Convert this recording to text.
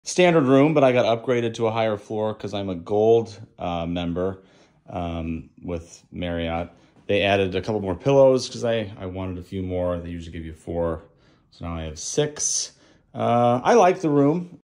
standard room, but I got upgraded to a higher floor because I'm a gold member with Marriott. They added a couple more pillows because I wanted a few more. They usually give you 4, so now I have 6. I like the room.